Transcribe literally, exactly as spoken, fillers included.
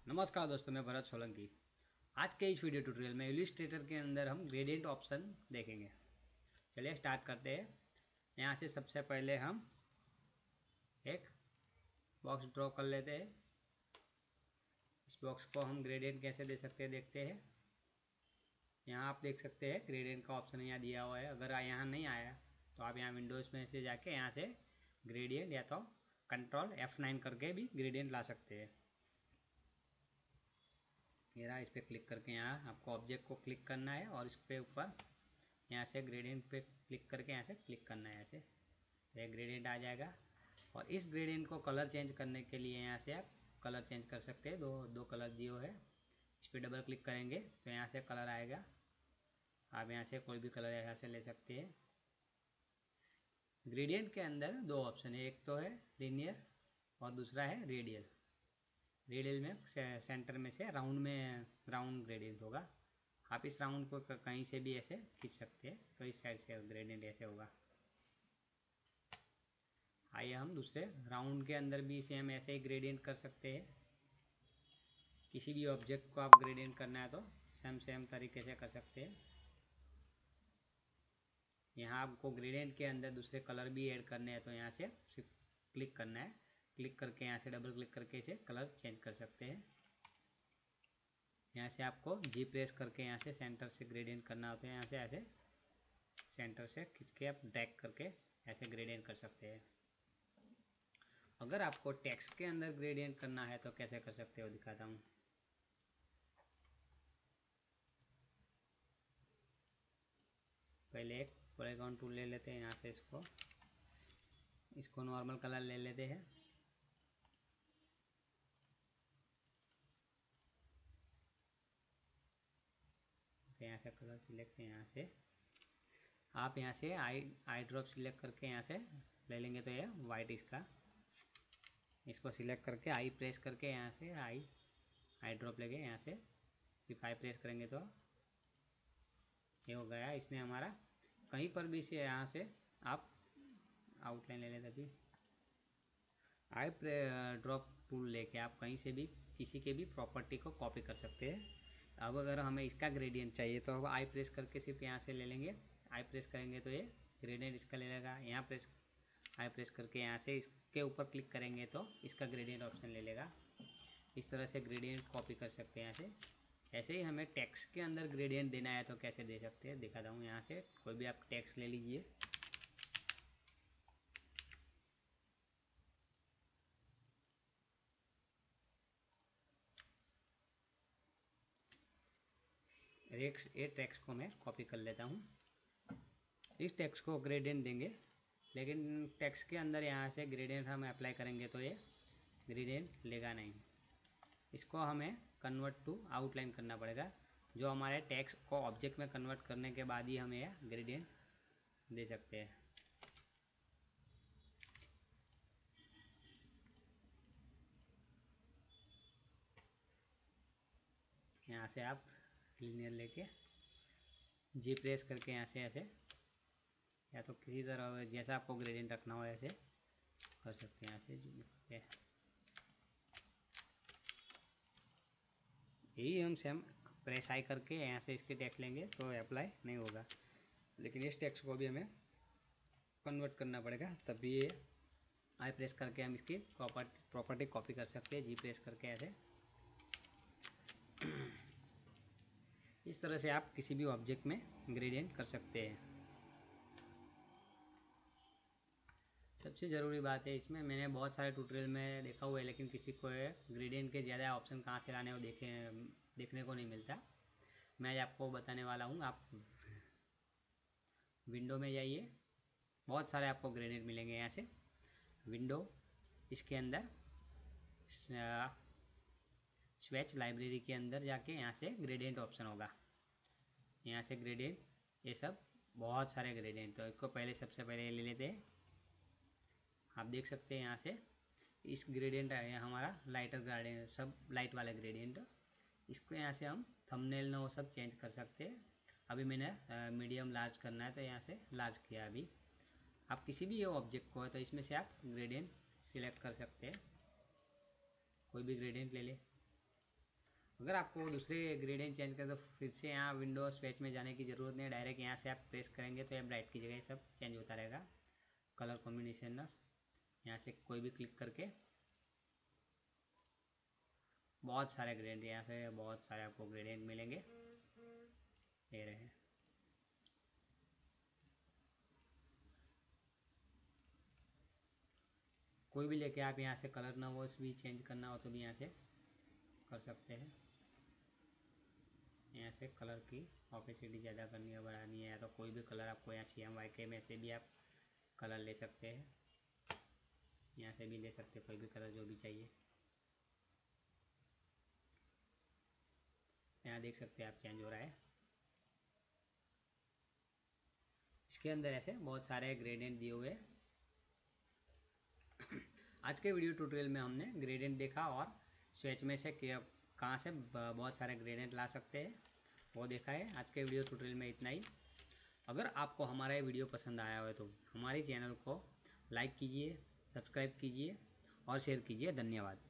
नमस्कार दोस्तों, मैं भरत सोलंकी। आज के इस वीडियो ट्यूटोरियल में इलस्ट्रेटर के अंदर हम ग्रेडियंट ऑप्शन देखेंगे। चलिए स्टार्ट करते हैं। यहाँ से सबसे पहले हम एक बॉक्स ड्रॉ कर लेते हैं। इस बॉक्स को हम ग्रेडियंट कैसे दे सकते हैं देखते हैं। यहाँ आप देख सकते हैं ग्रेडियंट का ऑप्शन यहाँ दिया हुआ है। अगर यहाँ नहीं आया तो आप यहाँ विंडोज़ में से जाके यहाँ से ग्रेडियंट या तो कंट्रोल एफ नाइन करके भी ग्रेडियंट ला सकते हैं। ये रहा, इस पर क्लिक करके यहाँ आपको ऑब्जेक्ट को क्लिक करना है और इस पे ऊपर यहाँ से ग्रेडियंट पे क्लिक करके यहाँ से क्लिक करना है ऐसे, तो ये ग्रेडियंट आ जाएगा। और इस ग्रेडियंट को कलर चेंज करने के लिए यहाँ से आप कलर चेंज कर सकते हैं। दो दो कलर दिए हुए है। इस पर डबल क्लिक करेंगे तो यहाँ से कलर आएगा। आप यहाँ से कोई भी कलर यहाँ से ले सकते हैं। ग्रेडियंट के अंदर दो ऑप्शन है, एक तो है लीनियर और दूसरा है रेडियल। रेडियल में से, सेंटर में से राउंड में राउंड ग्रेडियंट होगा। आप इस राउंड को कहीं से भी ऐसे खींच सकते हैं, तो इस साइड से ग्रेडियंट ऐसे होगा। आइए हम दूसरे राउंड के अंदर भी इसे हम ऐसे ही ग्रेडियंट कर सकते हैं। किसी भी ऑब्जेक्ट को आप ग्रेडियंट करना है तो सेम सेम तरीके से कर सकते हैं। यहाँ आपको ग्रेडियंट के अंदर दूसरे कलर भी ऐड करने हैं तो यहाँ से सिर्फ क्लिक करना है। क्लिक करके यहाँ से डबल क्लिक करके इसे कलर चेंज कर सकते हैं। यहाँ से आपको जी प्रेस करके यहाँ से सेंटर से ग्रेडियंट करना होता है। यहाँ से ऐसे सेंटर से खींच के आप ड्रैग करके ऐसे ग्रेडियंट कर सकते हैं। अगर आपको टेक्स्ट के अंदर ग्रेडियंट करना है तो कैसे कर सकते हो दिखाता हूँ। पहले एक पॉलीगॉन टूल ले लेते हैं। यहाँ से इसको इसको नॉर्मल कलर ले लेते हैं। यहाँ से कलर सिलेक्ट है। यहाँ से आप यहाँ से आई आई ड्रॉप सिलेक्ट करके यहाँ से ले लेंगे तो ये वाइट इसका। इसको सिलेक्ट करके आई प्रेस करके यहाँ से आई आई ड्रॉप लेके यहाँ से सिर्फ आई प्रेस करेंगे तो ये हो गया। इसने हमारा कहीं पर भी से यहाँ से आप आउटलाइन ले लेते अभी आई ड्रॉप टूल लेके आप कहीं से भी किसी के भी प्रॉपर्टी को कॉपी कर सकते हैं। अब अगर हमें इसका ग्रेडियंट चाहिए तो अब आई प्रेस करके सिर्फ यहाँ से ले लेंगे। आई प्रेस करेंगे तो ये ग्रेडियंट इसका ले लेगा। यहाँ प्रेस आई प्रेस करके यहाँ से इसके ऊपर क्लिक करेंगे तो इसका ग्रेडियंट ऑप्शन ले लेगा। इस तरह से ग्रेडियंट कॉपी कर सकते हैं यहाँ से। ऐसे ही हमें टेक्स्ट के अंदर ग्रेडियंट देना है तो कैसे दे सकते हैं दिखाता हूँ। यहाँ से कोई भी आप टेक्स्ट ले लीजिए। ये टेक्स्ट को मैं कॉपी कर लेता हूँ। इस टेक्स्ट को ग्रेडियंट देंगे, लेकिन टेक्स्ट के अंदर यहाँ से ग्रेडियंट हम अप्लाई करेंगे तो ये ग्रेडियंट लेगा नहीं। इसको हमें कन्वर्ट टू आउटलाइन करना पड़ेगा। जो हमारे टेक्स्ट को ऑब्जेक्ट में कन्वर्ट करने के बाद ही हमें यह ग्रेडियंट दे सकते हैं। यहाँ से आप लीनियर लेके जी प्रेस करके यहाँ से ऐसे या तो किसी तरह जैसा आपको ग्रेडियंट रखना हो ऐसे कर सकते हैं। यहाँ से यही हम सेम प्रेस आई करके यहाँ से इसके टेक्स्ट लेंगे तो अप्लाई नहीं होगा, लेकिन इस टेक्स्ट को भी हमें कन्वर्ट करना पड़ेगा। तभी ये आई प्रेस करके हम इसकी प्रॉपर्टी प्रॉपर्टी कॉपी कर सकते हैं। जी प्रेस करके ऐसे इस तरह से आप किसी भी ऑब्जेक्ट में ग्रेडियंट कर सकते हैं। सबसे ज़रूरी बात है इसमें, मैंने बहुत सारे ट्यूटोरियल में देखा हुआ है, लेकिन किसी को ग्रेडियंट के ज़्यादा ऑप्शन कहाँ से लाने वो देखे देखने को नहीं मिलता। मैं आज आपको बताने वाला हूँ। आप विंडो में जाइए, बहुत सारे आपको ग्रेडियंट मिलेंगे। यहाँ से विंडो, इसके अंदर स्वेच लाइब्रेरी के अंदर जाके यहाँ से ग्रेडियंट ऑप्शन होगा। यहाँ से ग्रेडियंट ये सब बहुत सारे ग्रेडियंट, तो इसको पहले सबसे पहले ले लेते हैं। आप देख सकते हैं यहाँ से इस ग्रेडियंट है हमारा लाइटर ग्रेडियंट, सब लाइट वाला ग्रेडियंट। इसको यहाँ से हम थंबनेल ना वो सब चेंज कर सकते हैं। अभी मैंने मीडियम लार्ज करना है तो यहाँ से लार्ज किया। अभी आप किसी भी ये ऑब्जेक्ट को है तो इसमें से आप ग्रेडियंट सिलेक्ट कर सकते हैं। कोई भी ग्रेडियंट ले ले। अगर आपको दूसरे ग्रेडियंट चेंज करें तो फिर से यहाँ विंडो स्वेच में जाने की ज़रूरत नहीं, डायरेक्ट यहाँ से आप प्रेस करेंगे तो ये ब्राइट की जगह सब चेंज होता रहेगा। कलर कॉम्बिनेशन ना यहाँ से कोई भी क्लिक करके बहुत सारे ग्रेडियंट, यहाँ से बहुत सारे आपको ग्रेडियंट मिलेंगे, ले रहे हैं। कोई भी लेके आप यहाँ से कलर ना वो भी चेंज करना हो तो भी यहाँ से कर सकते हैं। यहाँ से कलर की ऑपेसिटी ज़्यादा करनी है, बढ़ानी है, या तो कोई भी कलर आपको यहाँ सी एम वाई के में से भी आप कलर ले सकते हैं, यहाँ से भी ले सकते हैं कोई भी कलर जो भी चाहिए। यहाँ देख सकते हैं आप चेंज हो रहा है। इसके अंदर ऐसे बहुत सारे ग्रेडियंट दिए हुए हैं। आज के वीडियो ट्यूटोरियल में हमने ग्रेडियंट देखा और स्वेच में से कहाँ से बहुत सारे ग्रेडियंट ला सकते हैं वो देखा है। आज के वीडियो ट्यूटोरियल में इतना ही। अगर आपको हमारा ये वीडियो पसंद आया हो तो हमारे चैनल को लाइक कीजिए, सब्सक्राइब कीजिए और शेयर कीजिए। धन्यवाद।